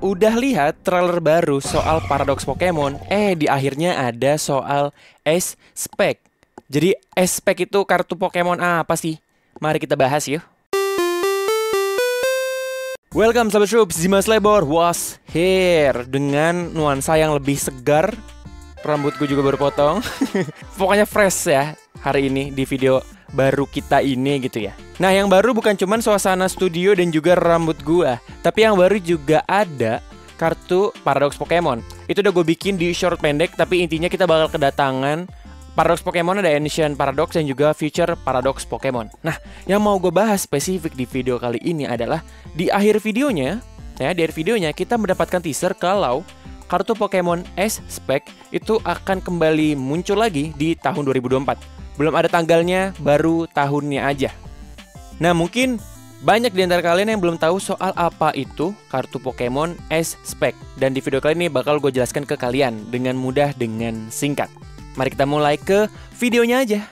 Udah lihat trailer baru soal paradoks Pokemon? Di akhirnya ada soal S-Spec. Jadi S-Spec itu kartu Pokemon apa sih? Mari kita bahas yuk. Welcome Sobat Troops, Dimas Lebor was here dengan nuansa yang lebih segar. Rambutku juga baru potong. Pokoknya fresh ya hari ini di video baru kita ini gitu ya. Nah, yang baru bukan cuman suasana studio dan juga rambut gua, tapi yang baru juga ada kartu paradoks Pokemon. Itu udah gue bikin di short pendek, tapi intinya kita bakal kedatangan paradoks Pokemon, ada Ancient Paradox dan juga Future Paradox Pokemon. Nah, yang mau gue bahas spesifik di video kali ini adalah di akhir videonya, kita mendapatkan teaser kalau kartu Pokemon S-Spec itu akan kembali muncul lagi di tahun 2024. Belum ada tanggalnya, baru tahunnya aja. Nah, mungkin banyak di antara kalian yang belum tahu soal apa itu kartu Pokemon S-Spec. Dan di video kali ini bakal gue jelaskan ke kalian dengan mudah, dengan singkat. Mari kita mulai ke videonya aja.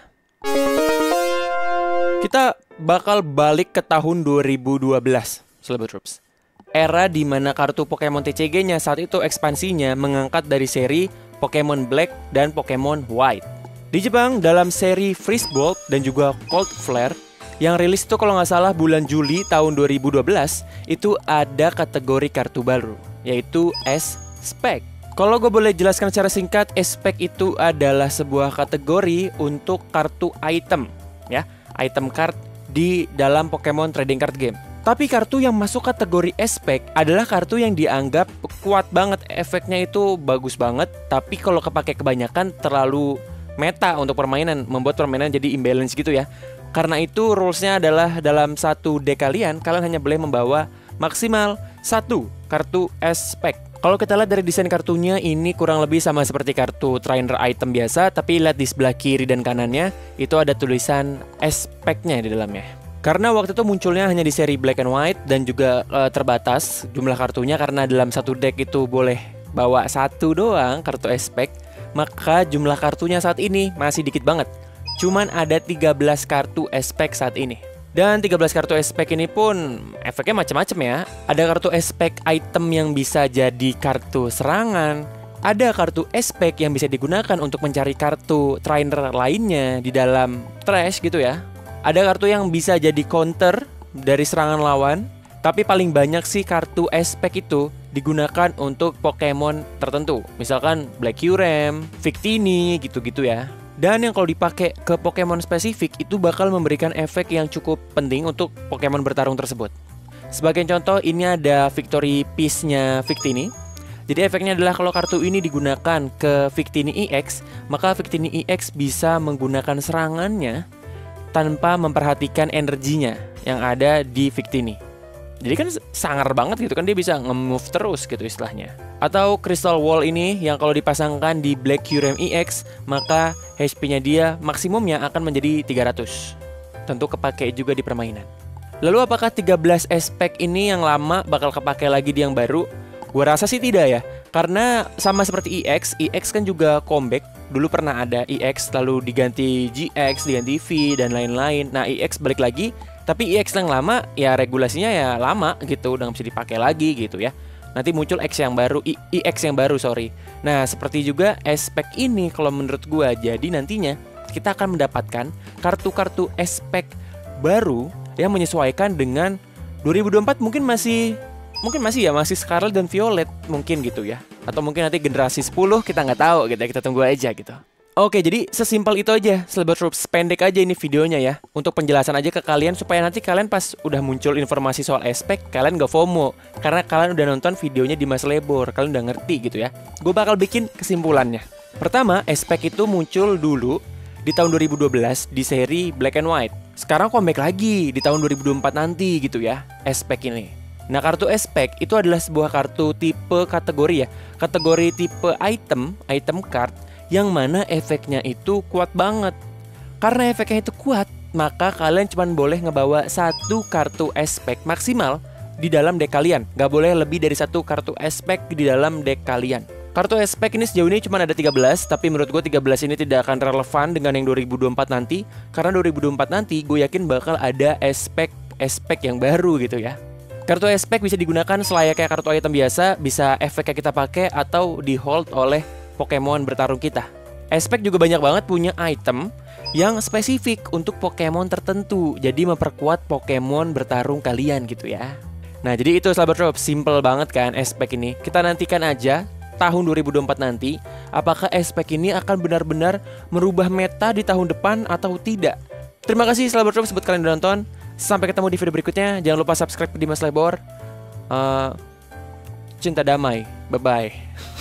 Kita bakal balik ke tahun 2012, Sobat Troops. Era di mana kartu Pokemon TCG-nya saat itu ekspansinya mengangkat dari seri Pokemon Black dan Pokemon White. Di Jepang, dalam seri Freeze Bolt dan juga Cold Flare yang rilis itu kalau nggak salah bulan Juli tahun 2012, itu ada kategori kartu baru, yaitu S-Spec. Kalau gue boleh jelaskan secara singkat, S-Spec itu adalah sebuah kategori untuk kartu item, ya, item card di dalam Pokemon Trading Card Game. Tapi kartu yang masuk kategori S-Spec adalah kartu yang dianggap kuat banget, efeknya itu bagus banget, tapi kalau kepake kebanyakan terlalu meta untuk permainan, membuat permainan jadi imbalance gitu ya. Karena itu rulesnya adalah dalam satu deck kalian hanya boleh membawa maksimal satu kartu S-Spec. Kalau kita lihat dari desain kartunya, ini kurang lebih sama seperti kartu trainer item biasa, tapi lihat di sebelah kiri dan kanannya itu ada tulisan S-Spec-nya di dalamnya. Karena waktu itu munculnya hanya di seri Black and White dan juga terbatas jumlah kartunya, karena dalam satu deck itu boleh bawa satu doang kartu S-Spec, maka jumlah kartunya saat ini masih dikit banget. Cuman ada 13 kartu S-Spec saat ini. Dan 13 kartu S-Spec ini pun efeknya macam-macam ya. Ada kartu S-Spec item yang bisa jadi kartu serangan. Ada kartu S-Spec yang bisa digunakan untuk mencari kartu trainer lainnya di dalam trash gitu ya. Ada kartu yang bisa jadi counter dari serangan lawan. Tapi paling banyak sih kartu S-Spec itu digunakan untuk Pokemon tertentu. Misalkan Black Kyurem, Victini, gitu-gitu ya. Dan yang kalau dipakai ke Pokemon spesifik itu bakal memberikan efek yang cukup penting untuk Pokemon bertarung tersebut. Sebagai contoh, ini ada Victory Piece-nya Victini. Jadi efeknya adalah kalau kartu ini digunakan ke Victini EX, maka Victini EX bisa menggunakan serangannya tanpa memperhatikan energinya yang ada di Victini. Jadi kan sangar banget gitu kan, dia bisa nge-move terus gitu istilahnya. Atau Crystal Wall ini yang kalau dipasangkan di Black Kyurem EX, maka HP-nya dia maksimumnya akan menjadi 300. Tentu kepake juga di permainan. Lalu apakah 13 S-Spec ini yang lama bakal kepake lagi di yang baru? Gua rasa sih tidak ya. Karena sama seperti EX kan juga comeback. Dulu pernah ada EX, lalu diganti GX, diganti V, dan lain-lain. Nah, EX balik lagi. Tapi EX yang lama, ya regulasinya ya lama gitu, udah gak bisa dipakai lagi gitu ya. Nanti muncul EX yang baru, EX yang baru, sorry. Nah, seperti juga S-Spec ini kalau menurut gua, jadi nantinya kita akan mendapatkan kartu-kartu S-Spec baru yang menyesuaikan dengan 2024 mungkin masih Scarlet dan Violet mungkin gitu ya. Atau mungkin nanti generasi 10 kita nggak tahu gitu ya, kita tunggu aja gitu. Oke, jadi sesimpel itu aja, Sobat Troops. Pendek aja ini videonya ya, untuk penjelasan aja ke kalian supaya nanti kalian pas udah muncul informasi soal S-Spec, kalian gak FOMO. Karena kalian udah nonton videonya Dimas Lebor, kalian udah ngerti gitu ya. Gue bakal bikin kesimpulannya. Pertama, S-Spec itu muncul dulu di tahun 2012 di seri Black and White. Sekarang comeback lagi di tahun 2024 nanti gitu ya, S-Spec ini. Nah, kartu S-Spec itu adalah sebuah kartu tipe kategori ya, kategori tipe item card, yang mana efeknya itu kuat banget. Karena efeknya itu kuat, maka kalian cuma boleh ngebawa satu kartu S-Spec maksimal di dalam deck kalian. Gak boleh lebih dari satu kartu S-Spec di dalam deck kalian. Kartu S-Spec ini sejauh ini cuma ada 13, tapi menurut gue 13 ini tidak akan relevan dengan yang 2024 nanti. Karena 2024 nanti gue yakin bakal ada S-Spec yang baru gitu ya. Kartu espek bisa digunakan selayaknya kartu item biasa, bisa efek yang kita pakai atau di hold oleh Pokemon bertarung kita. Espek juga banyak banget punya item yang spesifik untuk Pokemon tertentu, jadi memperkuat Pokemon bertarung kalian gitu ya. Nah jadi itu Sahabat Drops, simple banget kan espek ini. Kita nantikan aja tahun 2024 nanti, apakah espek ini akan benar-benar merubah meta di tahun depan atau tidak. Terima kasih Sahabat Drops buat kalian udah nonton. Sampai ketemu di video berikutnya. Jangan lupa subscribe ke Dimas Lebor. Cinta damai. Bye-bye.